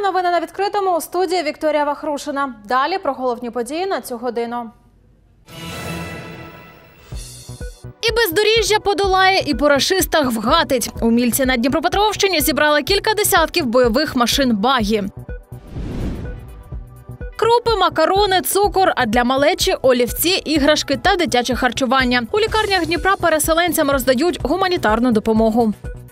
новини на відкритому. У студії Вікторія Вахрушина. Далі про головні події на цю годину. І бездоріжжя подолає, і по рашистах вгатить. Умільці на Дніпропетровщині зібрали кілька десятків бойових машин «Багі». Крупи, макарони, цукор, а для малечі – олівці, іграшки та дитяче харчування. У лікарнях Дніпра переселенцям роздають гуманітарну допомогу.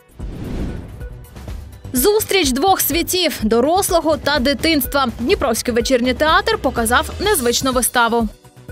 Зустріч двох світів – дорослого та дитинства. Дніпровський вечірній театр показав незвичну виставу.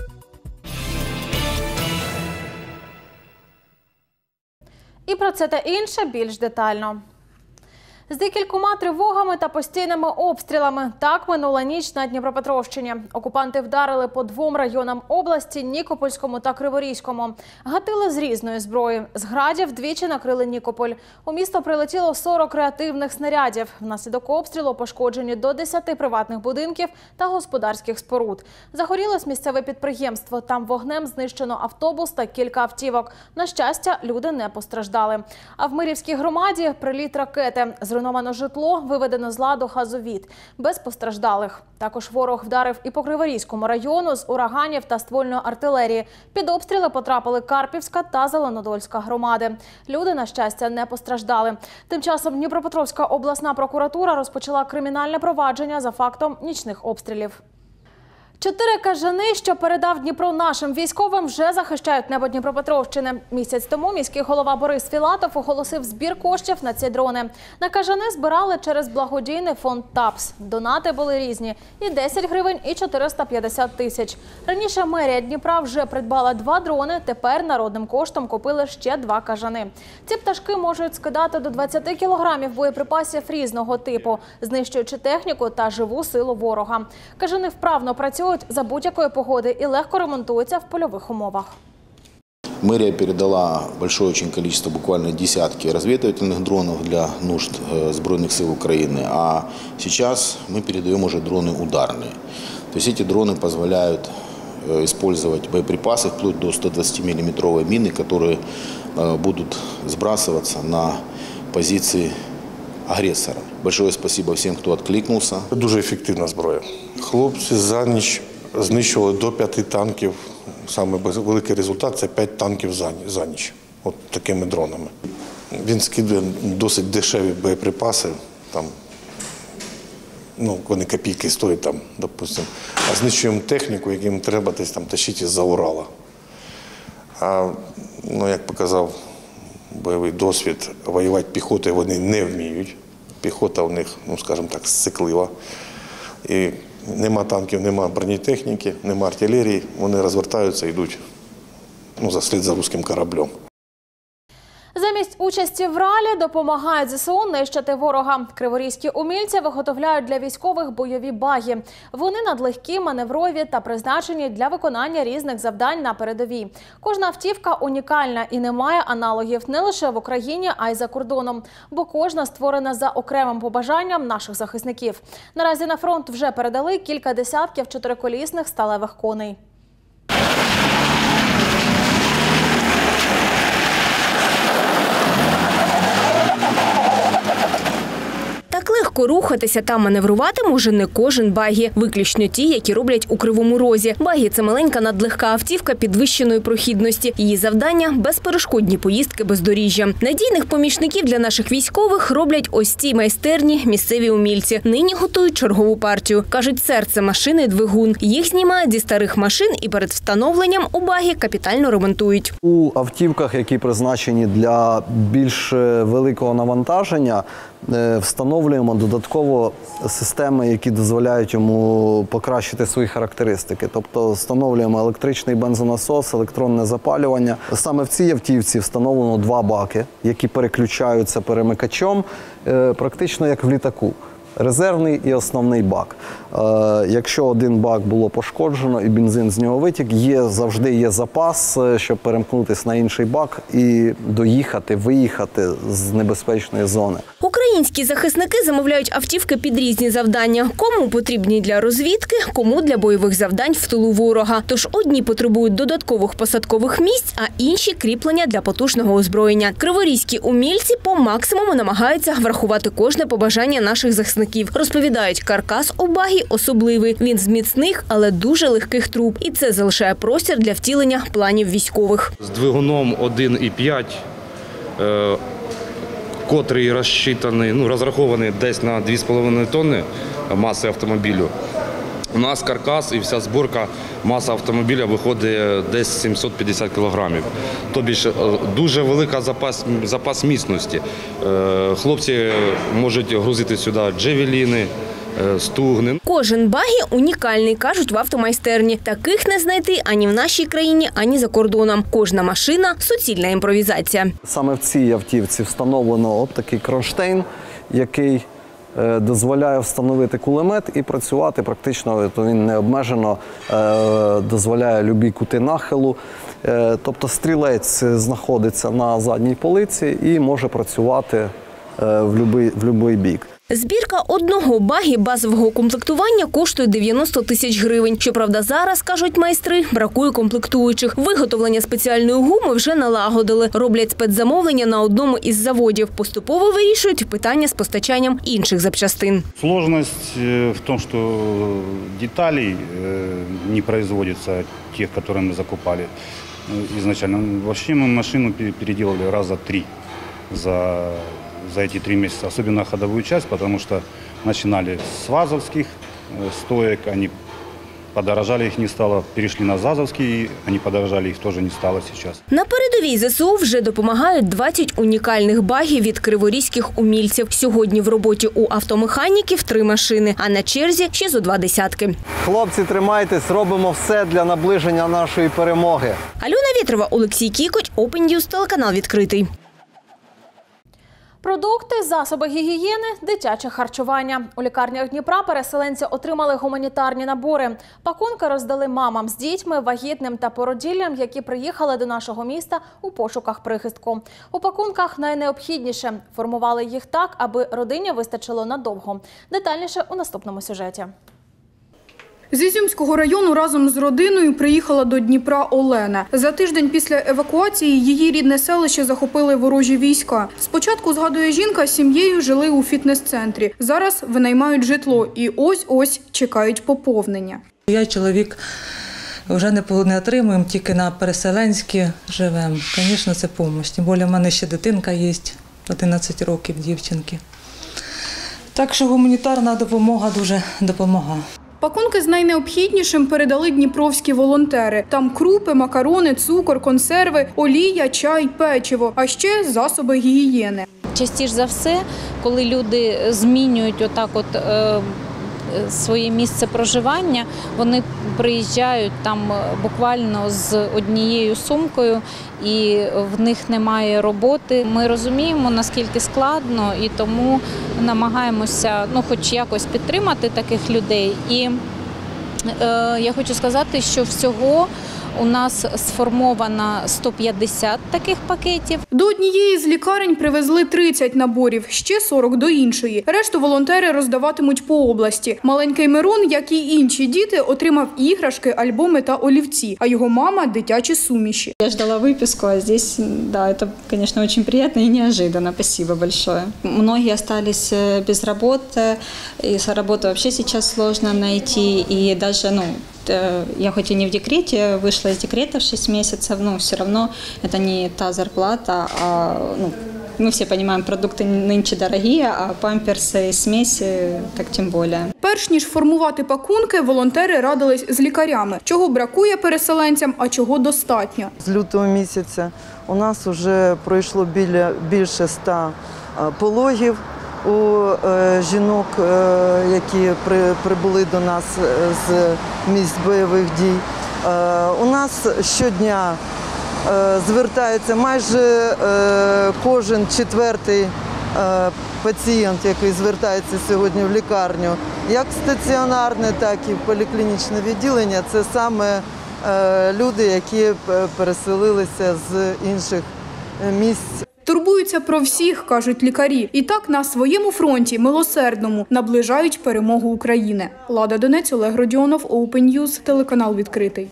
І про це та інше більш детально. З декількома тривогами та постійними обстрілами. Так минула ніч на Дніпропетровщині. Окупанти вдарили по двом районам області – Нікопольському та Криворізькому. Гатили з різної зброї. З градів двічі накрили Нікополь. У місто прилетіло 40 реактивних снарядів. Внаслідок обстрілу пошкоджені до 10 приватних будинків та господарських споруд. Загорілось місцеве підприємство. Там вогнем знищено автобус та кілька автівок. На щастя, люди не постраждали. А в Мирівській громаді – приліт ракети. Зруйновано житло, виведено з ладу газовід. Без постраждалих. Також ворог вдарив і по Криворізькому району з ураганів та ствольної артилерії. Під обстріли потрапили Карпівська та Зеленодольська громади. Люди, на щастя, не постраждали. Тим часом Дніпропетровська обласна прокуратура розпочала кримінальне провадження за фактом нічних обстрілів. 4 кажани, що передав Дніпро нашим військовим, вже захищають небо Дніпропетровщини. Місяць тому міський голова Борис Філатов оголосив збір коштів на ці дрони. На кажани збирали через благодійний фонд ТАПС. Донати були різні – і 10 гривень, і 450 тисяч. Раніше мерія Дніпра вже придбала 2 дрони, тепер народним коштом купили ще 2 кажани. Ці пташки можуть скидати до 20 кілограмів боєприпасів різного типу, знищуючи техніку та живу силу ворога. Кажани вправно працюють за будь-якої погоди и легко ремонтуются в полевых умовах. Мэрия передала большое очень количество, буквально десятки разведывательных дронов для нужд Збройных сил Украины, а сейчас мы передаем уже дроны ударные. То есть эти дроны позволяют использовать боеприпасы вплоть до 120-миллиметровой мины, которые будут сбрасываться на позиции агресора. Большое спасибо всім, хто відкликнувся. Дуже ефективна зброя. Хлопці за ніч знищували до 5 танків. Саме великий результат – це 5 танків за ніч. От такими дронами. Він скидує досить дешеві боєприпаси. Там, вони копійки стоять, там, допустим. А знищуємо техніку, яким треба десь там тащити з-за Урала. А, як показав бойовий досвід, воювати піхотою вони не вміють. Піхота у них, скажімо так, сциклива. І нема танків, нема бронетехніки, нема артилерії. Вони розвертаються і йдуть заслід за руським кораблем. Замість участі в ралі допомагають ЗСУ нищити ворога. Криворізькі умільці виготовляють для військових бойові баги. Вони надлегкі, маневрові та призначені для виконання різних завдань на передовій. Кожна автівка унікальна і не має аналогів не лише в Україні, а й за кордоном. Бо кожна створена за окремим побажанням наших захисників. Наразі на фронт вже передали кілька десятків 4-колісних сталевих коней. Так легко рухатися та маневрувати може не кожен багі. Виключно ті, які роблять у Кривому Розі. Багі – це маленька надлегка автівка підвищеної прохідності. Її завдання – безперешкодні поїздки бездоріжжям. Надійних помічників для наших військових роблять ось ці майстерні місцеві умільці. Нині готують чергову партію. Кажуть, серце машини – двигун. Їх знімають зі старих машин і перед встановленням у багі капітально ремонтують. У автівках, які призначені для більш великого навантаження, встановлюємо додатково системи, які дозволяють йому покращити свої характеристики. Тобто встановлюємо електричний бензонасос, електронне запалювання. Саме в цій автівці встановлено 2 баки, які переключаються перемикачом, практично як в літаку. Резервний і основний бак. Якщо один бак було пошкоджено і бензин з нього витік, завжди є запас, щоб перемкнутися на інший бак і доїхати, виїхати з небезпечної зони. Українські Українські захисники замовляють автівки під різні завдання. Кому потрібні для розвідки, кому для бойових завдань в тилу ворога. Тож одні потребують додаткових посадкових місць, а інші – кріплення для потужного озброєння. Криворізькі умільці по максимуму намагаються врахувати кожне побажання наших захисників. Розповідають, каркас у багі особливий. Він з міцних, але дуже легких труб. І це залишає простір для втілення планів військових. З двигуном 1,5, котрий розрахований десь на 2,5 тонни маси автомобілю. У нас каркас і вся зборка, маса автомобіля виходить десь 750 кілограмів. Тобто дуже велика запас міцності. Хлопці можуть грузити сюди джевеліни, стугни. Кожен багі унікальний, кажуть в автомайстерні. Таких не знайти ані в нашій країні, ані за кордоном. Кожна машина – суцільна імпровізація. Саме в цій автівці встановлено такий кронштейн, який дозволяє встановити кулемет і працювати практично, він необмежено дозволяє любі кути нахилу. Тобто стрілець знаходиться на задній полиці і може працювати в будь-який бік. Збірка одного багі базового комплектування коштує 90 тисяч гривень. Щоправда, зараз, кажуть майстри, бракує комплектуючих. Виготовлення спеціальної гуми вже налагодили. Роблять спецзамовлення на одному із заводів. Поступово вирішують питання з постачанням інших запчастин. Сложность в том, что деталей не производится тех, которые мы закупали изначально. Вообще мы машину переделали раза 3 за эти 3 месяца, особенно ходовую часть, потому что начинали с вазовских стоек, они подорожали, их не стало, перешли на ЗАЗовские, они подорожали, их тоже не стало сейчас. На передовій ЗСУ вже допомагають 20 унікальних багів від криворізьких умільців. Сьогодні в роботі у автомеханіків 3 машини, а на черзі ще зо 2 десятки. Хлопці, тримайтесь, робимо все для наближення нашої перемоги. Альона Вєтрова, Олексій Кікоть, Open News, телеканал «Відкритий». Продукти, засоби гігієни, дитяче харчування. У лікарнях Дніпра переселенці отримали гуманітарні набори. Пакунки роздали мамам з дітьми, вагітним та породіллям, які приїхали до нашого міста у пошуках прихистку. У пакунках найнеобхідніше. Формували їх так, аби родині вистачило надовго. Детальніше у наступному сюжеті. З Ізюмського району разом з родиною приїхала до Дніпра Олена. За тиждень після евакуації її рідне селище захопили ворожі війська. Спочатку, згадує жінка, з сім'єю жили у фітнес-центрі. Зараз винаймають житло і ось-ось чекають поповнення. Я і чоловік вже не отримуємо, тільки на переселенські живемо. Звісно, це допомога. Тим більше в мене ще дитинка є, 11 років, дівчинки. Так що гуманітарна допомога дуже допомагає. Пакунки з найнеобхіднішим передали дніпровські волонтери. Там крупи, макарони, цукор, консерви, олія, чай, печиво, а ще засоби гігієни. Частіше за все, коли люди змінюють своє місце проживання, вони приїжджають там буквально з однією сумкою і в них немає роботи. Ми розуміємо, наскільки складно, і тому намагаємося хоч якось підтримати таких людей. І я хочу сказати, що всього у нас сформовано 150 таких пакетів. До однієї з лікарень привезли 30 наборів, ще 40 до іншої. Решту волонтери роздаватимуть по області. Маленький Мирон, як і інші діти, отримав іграшки, альбоми та олівці, а його мама – дитячі суміші. Я ждала выписку, а здесь, да, это, конечно, очень приятно и неожиданно. Спасибо большое. Многие остались без работы, и работу вообще сейчас сложно найти, и даже, я хоть и не в декрете, вышла из декрета в 6 месяцев, но все равно это не та зарплата, а мы все понимаем, продукты нынче дорогие, а памперсы и смеси так тем более. Перш ніж формувати пакунки, волонтери радились з лікарями. Чого бракує переселенцям, а чого достатньо. З лютого місяця у нас вже пройшло більше 100 пологів у жінок, які прибули до нас з місць бойових дій. У нас щодня звертається майже кожен 4-й пацієнт, який звертається сьогодні в лікарню, як стаціонарне, так і в поліклінічне відділення. Це саме люди, які переселилися з інших місць. Турбуються про всіх, кажуть лікарі. І так на своєму фронті, милосердному, наближають перемогу України. Лада Донець, Олег Родіонов, Open News, телеканал «Відкритий».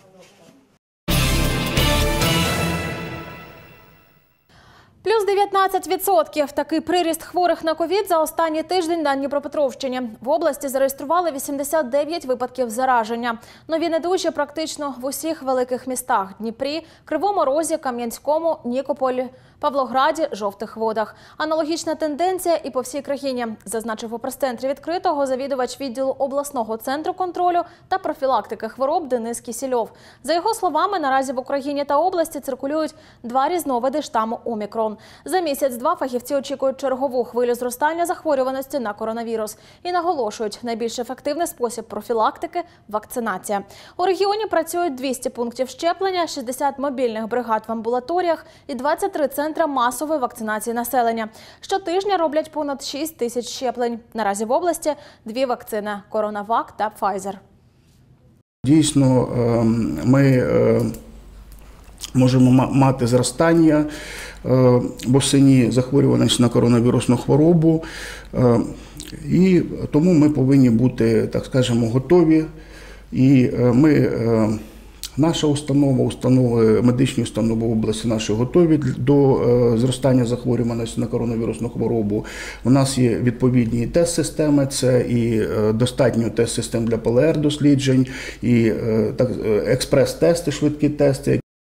Плюс 19%. Такий приріст хворих на ковід за останній тиждень на Дніпропетровщині. В області зареєстрували 89 випадків зараження. Нові недужі практично в усіх великих містах – Дніпрі, Кривому Розі, Кам'янському, Нікополі, Павлограді, Жовтих Водах. Аналогічна тенденція і по всій країні, зазначив у прес-центрі «Відкритого» завідувач відділу обласного центру контролю та профілактики хвороб Денис Кісільов. За його словами, наразі в Україні та області циркулюють два різновиди штаму «Омікрон». За місяць-два фахівці очікують чергову хвилю зростання захворюваності на коронавірус. І наголошують, найбільш ефективний спосіб профілактики – вакцинація. У регіоні працюють 200 пунктів щеплення, 60 мобільних бригад в амбулаторіях і 23 центри масової вакцинації населення. Щотижня роблять понад 6 тисяч щеплень. Наразі в області 2 вакцини – Коронавак та Pfizer. Дійсно, ми можемо мати зростання восени захворюваності на коронавірусну хворобу, і тому ми повинні бути, так скажемо, готові. І ми, наша установи, медичні установи в області наші готові до зростання захворюваності на коронавірусну хворобу. У нас є відповідні тест-системи, це і достатньо тест-систем для ПЛР-досліджень, і експрес-тести, швидкі тести.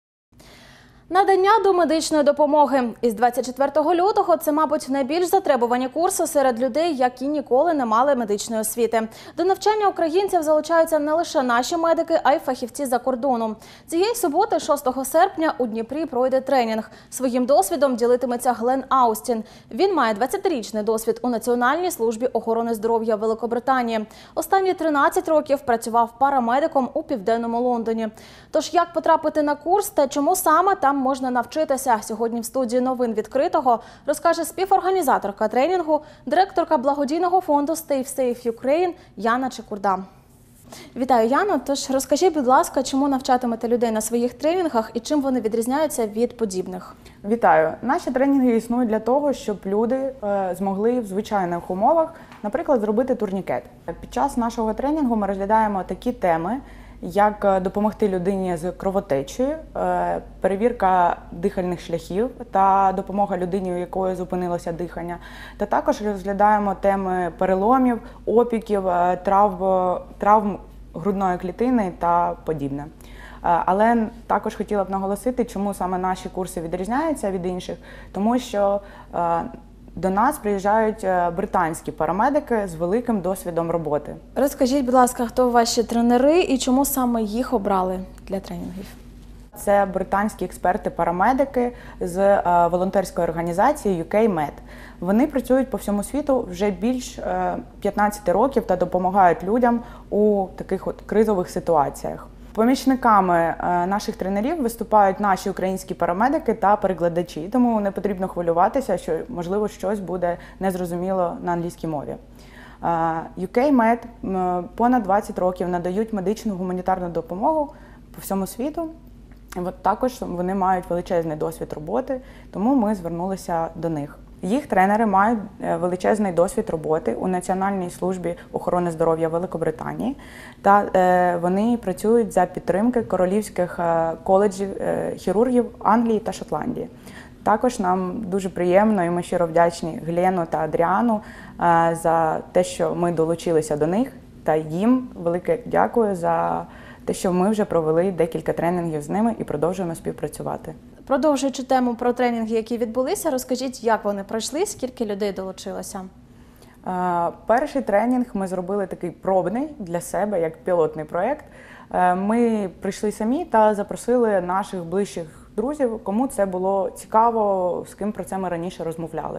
Надання домедичної допомоги. Із 24 лютого це, мабуть, найбільш затребувані курси серед людей, які ніколи не мали медичної освіти. До навчання українців залучаються не лише наші медики, а й фахівці за кордону. Цієї суботи, 6 серпня, у Дніпрі пройде тренінг. Своїм досвідом ділитиметься Глен Аустін. Він має 20-річний досвід у Національній службі охорони здоров'я Великобританії. Останні 13 років працював парамедиком у Південному Лондоні. Тож, як потрапити на курс та чому саме там можна навчитися, сьогодні в студії новин «Відкритого» розкаже співорганізаторка тренінгу, директорка благодійного фонду Stay Safe Ukraine Яна Чекурда. Вітаю, Яно. Тож розкажіть, будь ласка, чому навчатимете людей на своїх тренінгах і чим вони відрізняються від подібних? Вітаю. Наші тренінги існують для того, щоб люди змогли в звичайних умовах, наприклад, зробити турнікет. Під час нашого тренінгу ми розглядаємо такі теми, як допомогти людині з кровотечею, перевірка дихальних шляхів та допомога людині, у якої зупинилося дихання. Та також розглядаємо теми переломів, опіків, травм грудної клітини та подібне. Але також хотіла б наголосити, чому саме наші курси відрізняються від інших, тому що до нас приїжджають британські парамедики з великим досвідом роботи. Розкажіть, будь ласка, хто ваші тренери і чому саме їх обрали для тренінгів? Це британські експерти-парамедики з волонтерської організації UK Med. Вони працюють по всьому світу вже більш 15 років та допомагають людям у таких от кризових ситуаціях. Помічниками наших тренерів виступають наші українські парамедики та перекладачі, тому не потрібно хвилюватися, що, можливо, щось буде незрозуміло на англійській мові. UK Med понад 20 років надають медичну гуманітарну допомогу по всьому світу. Також вони мають величезний досвід роботи, тому ми звернулися до них. Їх тренери мають величезний досвід роботи у Національній службі охорони здоров'я Великобританії, та вони працюють за підтримки королівських коледжів хірургів Англії та Шотландії. Також нам дуже приємно і ми щиро вдячні Глену та Адріану за те, що ми долучилися до них, та їм велике дякую за те, що ми вже провели декілька тренінгів з ними і продовжуємо співпрацювати. Продовжуючи тему про тренінги, які відбулися, розкажіть, як вони пройшли, скільки людей долучилося? Перший тренінг ми зробили такий пробний для себе, як пілотний проєкт. Ми прийшли самі та запросили наших ближчих друзів, кому це було цікаво, з ким про це ми раніше розмовляли.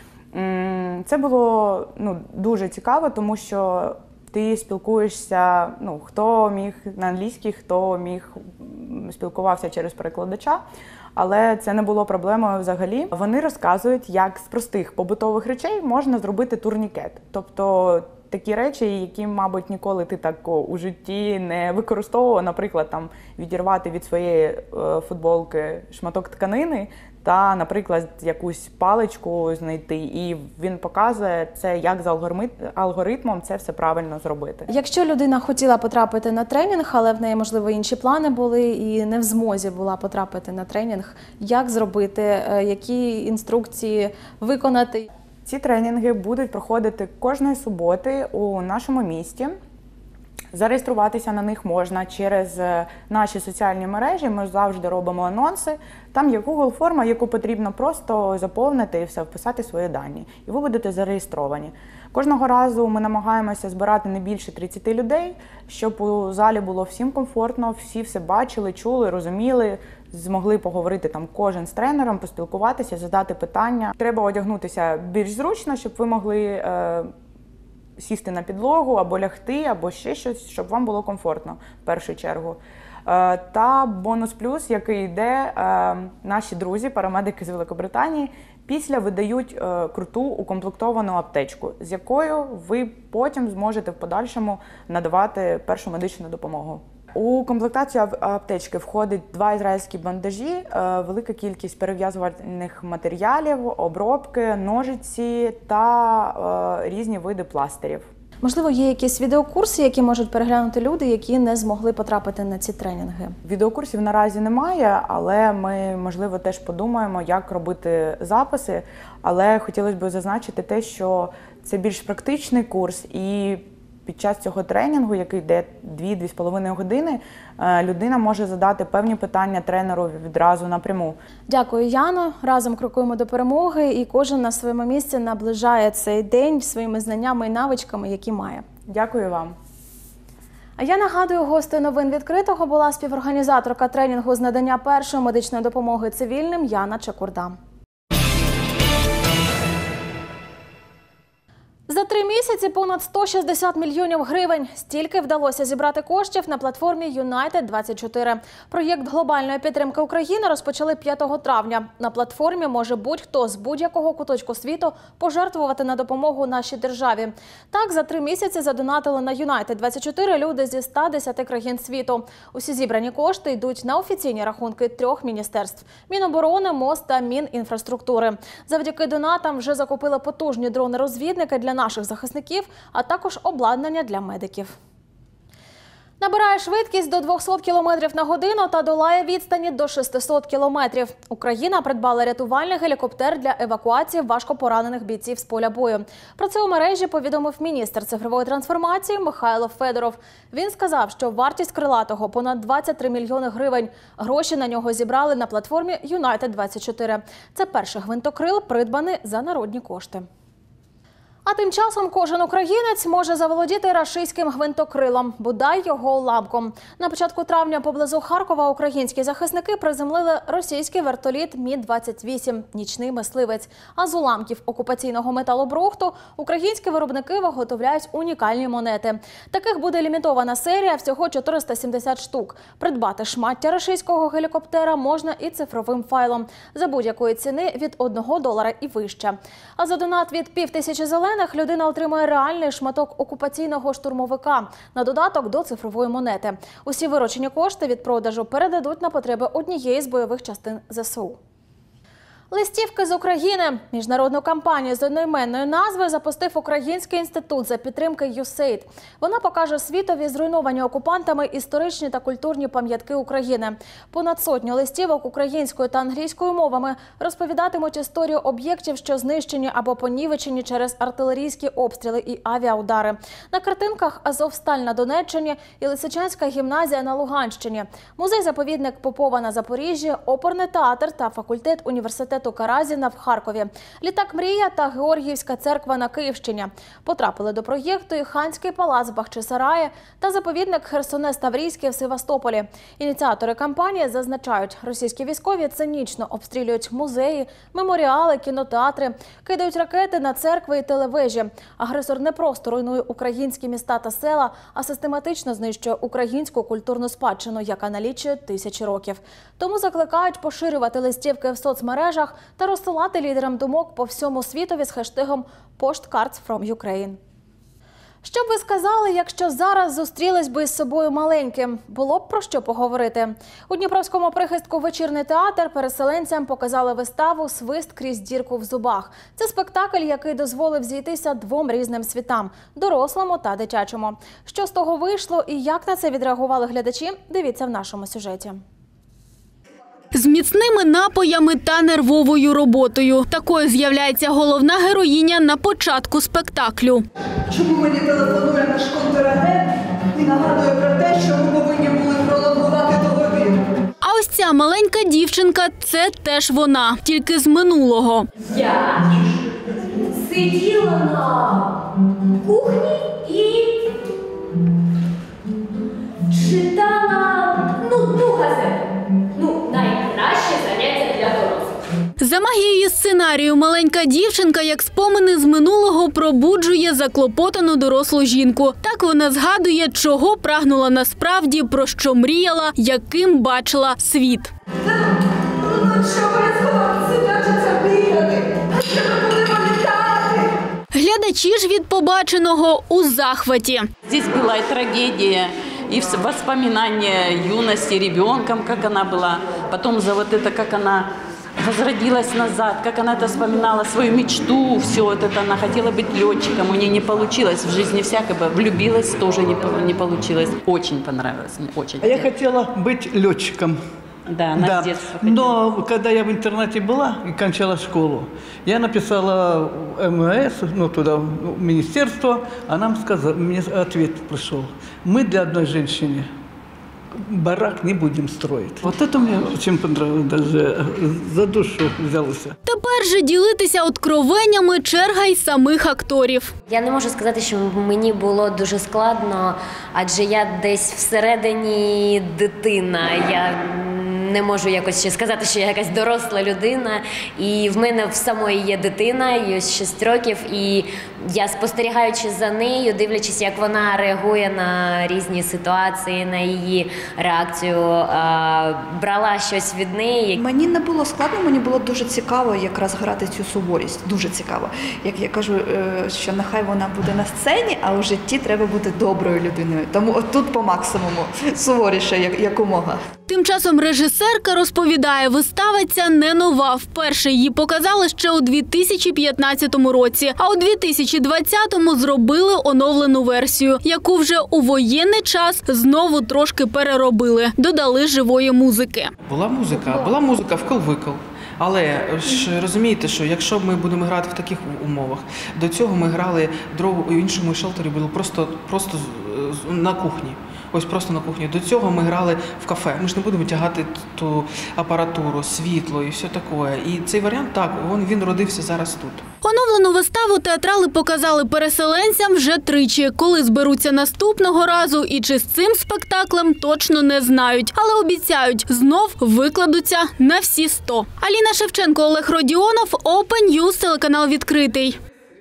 Це було дуже цікаво, тому що ти спілкуєшся, хто міг на англійській, хто спілкувався через перекладача, але це не було проблемою взагалі. Вони розказують, як з простих побутових речей можна зробити турнікет. Тобто такі речі, які, мабуть, ніколи ти так у житті не використовував. Наприклад, там відірвати від своєї футболки шматок тканини та, наприклад, якусь паличку знайти. І він показує це, як за алгоритмом це все правильно зробити. Якщо людина хотіла потрапити на тренінг, але в неї, можливо, інші плани були і не в змозі була потрапити на тренінг, як зробити, які інструкції виконати? Ці тренінги будуть проходити кожної суботи у нашому місті. Зареєструватися на них можна через наші соціальні мережі, ми завжди робимо анонси. Там є Google-форма, яку потрібно просто заповнити і все, вписати свої дані. І ви будете зареєстровані. Кожного разу ми намагаємося збирати не більше 30 людей, щоб у залі було всім комфортно, всі все бачили, чули, розуміли, змогли поговорити там кожен з тренером, поспілкуватися, задати питання. Треба одягнутися більш зручно, щоб ви могли сісти на підлогу, або лягти, або ще щось, щоб вам було комфортно в першу чергу. Та бонус плюс, який йде, наші друзі, парамедики з Великобританії, після видають круту укомплектовану аптечку, з якою ви потім зможете в подальшому надавати першу медичну допомогу. У комплектацію аптечки входить 2 ізраїльські бандажі, велика кількість перев'язувальних матеріалів, обробки, ножиці та різні види пластирів. Можливо, є якісь відеокурси, які можуть переглянути люди, які не змогли потрапити на ці тренінги? Відеокурсів наразі немає, але ми, можливо, теж подумаємо, як робити записи. Але хотілося б зазначити те, що це більш практичний курс, і під час цього тренінгу, який йде 2-2,5 години, людина може задати певні питання тренеру відразу напряму. Дякую, Яно. Разом крокуємо до перемоги, і кожен на своєму місці наближає цей день своїми знаннями і навичками, які має. Дякую вам. А я нагадую, гостею новин відкритого була співорганізаторка тренінгу з надання першої медичної допомоги цивільним Яна Чекурда. За 3 місяці понад 160 мільйонів гривень. Стільки вдалося зібрати коштів на платформі United24. Проєкт глобальної підтримки України розпочали 5 травня. На платформі може будь-хто з будь-якого куточку світу пожертвувати на допомогу нашій державі. Так, за 3 місяці задонатили на United24 люди зі 110 країн світу. Усі зібрані кошти йдуть на офіційні рахунки 3 міністерств – Міноборони, МОЗ та Мінінфраструктури. Завдяки донатам вже закупили потужні дрони-розвідники для наших захисників, а також обладнання для медиків. Набирає швидкість до 200 км на годину та долає відстані до 600 км. Україна придбала рятувальний гелікоптер для евакуації важкопоранених бійців з поля бою. Про це у мережі повідомив міністр цифрової трансформації Михайло Федоров. Він сказав, що вартість крилатого – понад 23 мільйони гривень. Гроші на нього зібрали на платформі United24. Це перший гвинтокрил, придбаний за народні кошти. А тим часом кожен українець може заволодіти рашистським гвинтокрилом, бодай його уламком. На початку травня поблизу Харкова українські захисники приземлили російський вертоліт Мі-28 «Нічний мисливець». А з уламків окупаційного металобрухту українські виробники виготовляють унікальні монети. Таких буде лімітована серія, всього 470 штук. Придбати шмаття рашистського гелікоптера можна і цифровим файлом. За будь-якої ціни від $1 і вище. А за донат від 5000 зелених людина отримує реальний шматок окупаційного штурмовика на додаток до цифрової монети. Усі виручені кошти від продажу передадуть на потреби однієї з бойових частин ЗСУ. Листівки з України. Міжнародну кампанію з одноіменною назвою запустив Український інститут за підтримки USAID. Вона покаже світові зруйновані окупантами історичні та культурні пам'ятки України. Понад 100 листівок українською та англійською мовами розповідатимуть історію об'єктів, що знищені або понівечені через артилерійські обстріли і авіаудари. На картинках Азовсталь на Донеччині і Лисичанська гімназія на Луганщині, музей-заповідник Попова на Запоріжжі, оперний театр та факультет університету Каразіна в Харкові, літак «Мрія» та Георгіївська церква на Київщині. Потрапили до проєкту і Ханський палац в Бахчисараї та заповідник Херсонес-Таврійський в Севастополі. Ініціатори кампанії зазначають, російські військові цинічно обстрілюють музеї, меморіали, кінотеатри, кидають ракети на церкви і телевежі. Агресор не просто руйнує українські міста та села, а систематично знищує українську культурну спадщину, яка налічує 1000 років. Тому закликають поширювати листівки в соцмережах та розсилати лідерам думок по всьому світові з хештегом «Postcards from Ukraine». Що б ви сказали, якщо зараз зустрілись би з собою маленьким? Було б про що поговорити. У Дніпровському прихистку «Вечірний театр» переселенцям показали виставу «Свист крізь дірку в зубах». Це спектакль, який дозволив зійтися двом різним світам – дорослому та дитячому. Що з того вийшло і як на це відреагували глядачі – дивіться в нашому сюжеті. З міцними напоями та нервовою роботою. Такою з'являється головна героїня на початку спектаклю. Чому мені телефонує наш контрагент і нагадує про те, що ми повинні були пролонгувати договір? А ось ця маленька дівчинка – це теж вона, тільки з минулого. Я сиділа на кухні і читала нудну газету. Найкраще заняття для дорослих. За магією сценарію маленька дівчинка, як спомини з минулого, пробуджує заклопотану дорослу жінку. Так вона згадує, чого прагнула насправді, про що мріяла, яким бачила світ. Глядачі ж від побаченого у захваті. Здесь була і трагедія, и воспоминания юности ребенком, как она была, потом за вот это, как она возродилась назад, как она это вспоминала, свою мечту, все вот это, она хотела быть летчиком, у нее не получилось, в жизни всякого, влюбилась, тоже не получилось, очень понравилось, мне очень. А я хотела быть летчиком. Да, она с детства хотела. Но когда я в интернате была и кончала школу, я написала МВС, туда, в министерство, а нам сказали, мне ответ пришел. Мы для одной женщины барак не будем строить. Вот это мне очень понравилось, даже за душу взялося. Тепер же ділитися откровеннями черга й самих акторів. Я не можу сказати, що мені було дуже складно, адже я десь всередині дитина. Я не можу якось ще сказати, що я якась доросла людина. І в мене в самої є дитина, їй 6 років. І я, спостерігаючи за нею, дивлячись, як вона реагує на різні ситуації, на її реакцію, брала щось від неї. Мені не було складно, мені було дуже цікаво якраз грати цю суворість. Дуже цікаво. Як я кажу, що нехай вона буде на сцені, а у житті треба бути доброю людиною. Тому отут по максимуму суворіше, якомога. Тим часом режисерка розповідає, вистава ця не нова. Вперше її показали ще у 2015 році, а у 2020-му зробили оновлену версію, яку вже у воєнний час знову трошки переробили, додали живої музики. Була музика вкл-викл. Але ж розумієте, що якщо ми будемо грати в таких умовах, до цього ми грали у іншому шелтері, було просто на кухні. Ось просто на кухні. До цього ми грали в кафе. Ми ж не будемо тягати ту апаратуру, світло і все таке. І цей варіант, так, він родився зараз тут. Оновлену виставу театрали показали переселенцям вже тричі. Коли зберуться наступного разу і чи з цим спектаклем, точно не знають. Але обіцяють, знов викладуться на всі 100. Аліна Шевченко, Олег Родіонов, Open News, телеканал «Відкритий».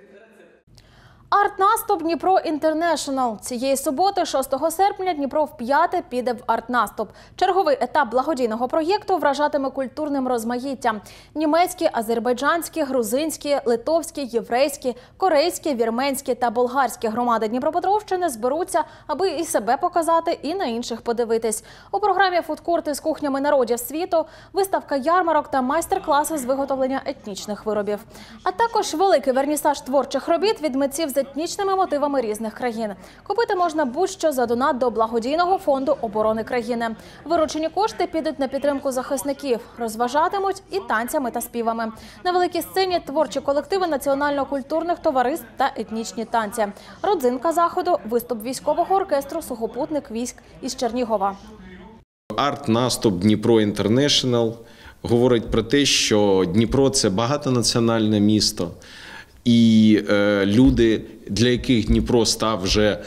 Арт-наступ «Дніпро Інтернешнл». Цієї суботи, 6 серпня, Дніпро вп'яте піде в арт-наступ. Черговий етап благодійного проєкту вражатиме культурним розмаїттям. Німецькі, азербайджанські, грузинські, литовські, єврейські, корейські, вірменські та болгарські громади Дніпропетровщини зберуться, аби і себе показати, і на інших подивитись. У програмі фудкорти з кухнями народів світу, виставка ярмарок та майстер-класи з виготовлення етнічних виробів. А також великий вернісаж творчих робіт від митців з етнічними мотивами різних країн. Купити можна будь-що за донат до благодійного фонду оборони країни. Виручені кошти підуть на підтримку захисників, розважатимуть і танцями та співами. На великій сцені творчі колективи національно-культурних товариств та етнічні танці. Родзинка заходу – виступ військового оркестру «Сухопутник військ» із Чернігова. Арт-наступ «Дніпро Інтернешнл» говорить про те, що Дніпро – це багатонаціональне місто. І люди, для яких Дніпро став вже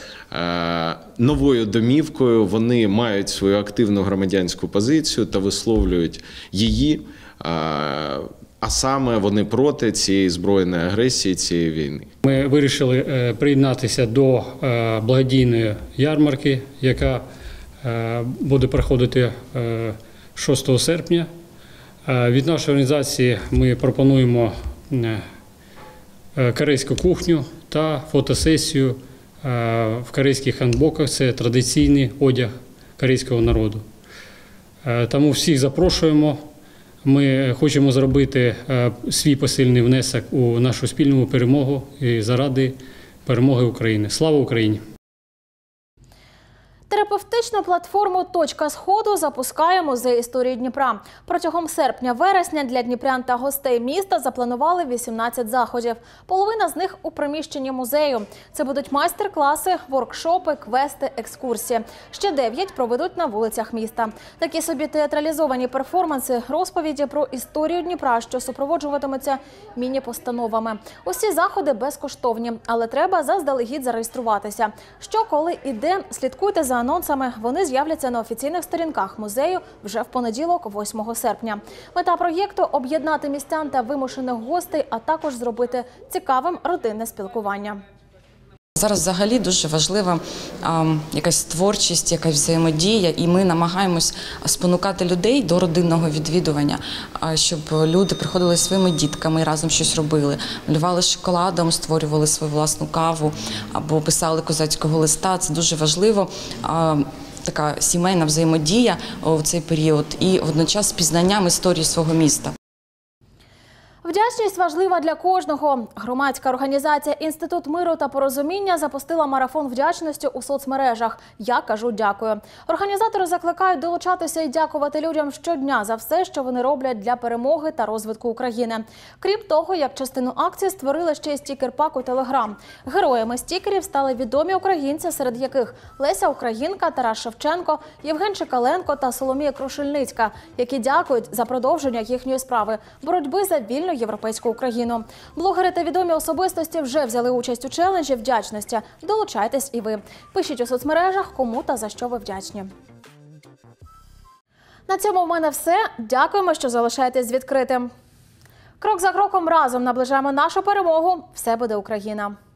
новою домівкою, вони мають свою активну громадянську позицію та висловлюють її, а саме вони проти цієї збройної агресії, цієї війни. Ми вирішили приєднатися до благодійної ярмарки, яка буде проходити 6 серпня. Від нашої організації ми пропонуємо корейську кухню та фотосесію в корейських ханбоках. Це традиційний одяг корейського народу. Тому всіх запрошуємо. Ми хочемо зробити свій посильний внесок у нашу спільну перемогу і заради перемоги України. Слава Україні! Терапевтичну платформу «Точка Сходу» запускає Музей історії Дніпра. Протягом серпня-вересня для дніпрян та гостей міста запланували 18 заходів. Половина з них у приміщенні музею. Це будуть майстер-класи, воркшопи, квести, екскурсії. Ще 9 проведуть на вулицях міста. Такі собі театралізовані перформанси, розповіді про історію Дніпра, що супроводжуватимуться міні-постановами. Усі заходи безкоштовні, але треба заздалегідь зареєструватися. Що, коли і де, слідкуйте за анонсами, вони з'являться на офіційних сторінках музею вже в понеділок, 8 серпня. Мета проєкту – об'єднати містян та вимушених гостей, а також зробити цікавим родинне спілкування. Зараз взагалі дуже важлива якась творчість, якась взаємодія, і ми намагаємось спонукати людей до родинного відвідування, щоб люди приходили зі своїми дітками і разом щось робили, малювали шоколадом, створювали свою власну каву або писали козацького листа. Це дуже важливо. Така сімейна взаємодія у цей період і водночас з пізнанням історії свого міста. Вдячність важлива для кожного. Громадська організація «Інститут миру та порозуміння» запустила марафон вдячності у соцмережах «Я кажу дякую». Організатори закликають долучатися і дякувати людям щодня за все, що вони роблять для перемоги та розвитку України. Крім того, як частину акції створили ще й стікер-пак у Телеграм. Героями стікерів стали відомі українці, серед яких Леся Українка, Тарас Шевченко, Євген Чекаленко та Соломія Крушельницька, які дякують за продовження їхньої справи – боротьби за вільну європейську Україну. Блогери та відомі особистості вже взяли участь у челенджі вдячності. Долучайтесь і ви. Пишіть у соцмережах, кому та за що ви вдячні. На цьому в мене все. Дякуємо, що залишаєтесь з відкритим. Крок за кроком разом наближаємо нашу перемогу. Все буде Україна!